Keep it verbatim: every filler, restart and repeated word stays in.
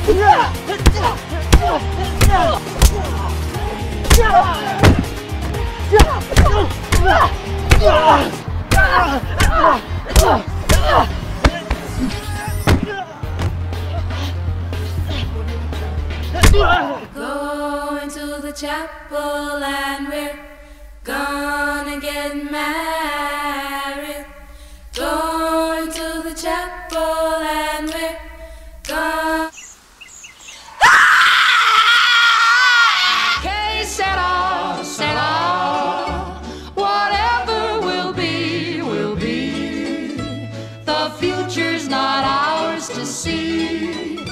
Going to the chapel and we're gonna get married. Going to the chapel and we're gonna... Que sera, sera. Whatever will be, will be. The future's not ours to see.